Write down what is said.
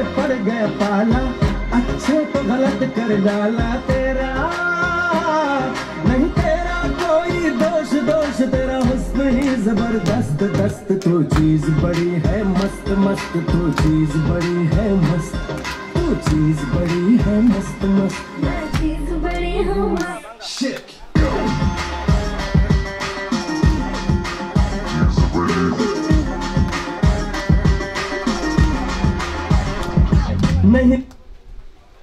पड़ गया पाला, अच्छे को गलत कर डाला तेरा। नहीं तेरा कोई दोष, दोष तेरा हुस्न ही जबरदस्त दस्त। तो चीज बड़ी है मस्त मस्त, तो चीज बड़ी है मस्त, तो चीज बड़ी है मस्त मस्त, मैं चीज बड़ी हूँ मस्त। Shit. नहीं